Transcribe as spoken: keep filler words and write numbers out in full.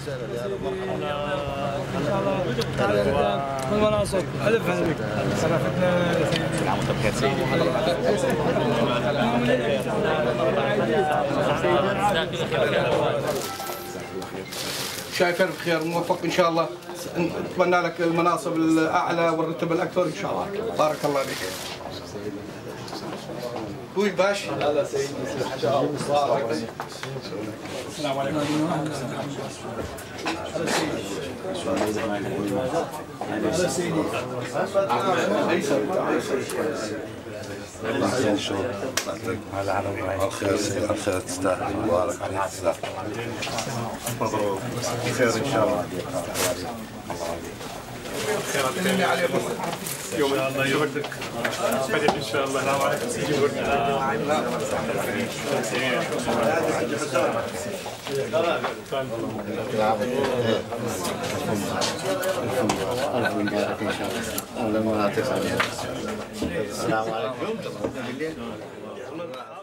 وسهلا يا هلا مرحبا. ان شاء الله والمناصب الف هلا بك. شرفتنا سيدي. نعم بخير سيدي. شايفين بخير موفق ان شاء الله. نتمنى لك المناصب الاعلى والرتب الاكثر ان شاء الله. بارك الله فيك. كوي باش. هلا سيدي ان شاء الله. السلام عليكم. هلا سيدي. هلا سيدي. الله يحسن الشغل. على خير على خير تستاهل. مبارك عليك تستاهل. مبروك. خير ان شاء الله. خيرات عليكم. يوم الله يوفقك. بدك ان شاء الله. السلام عليكم سيدي. السلام عليكم.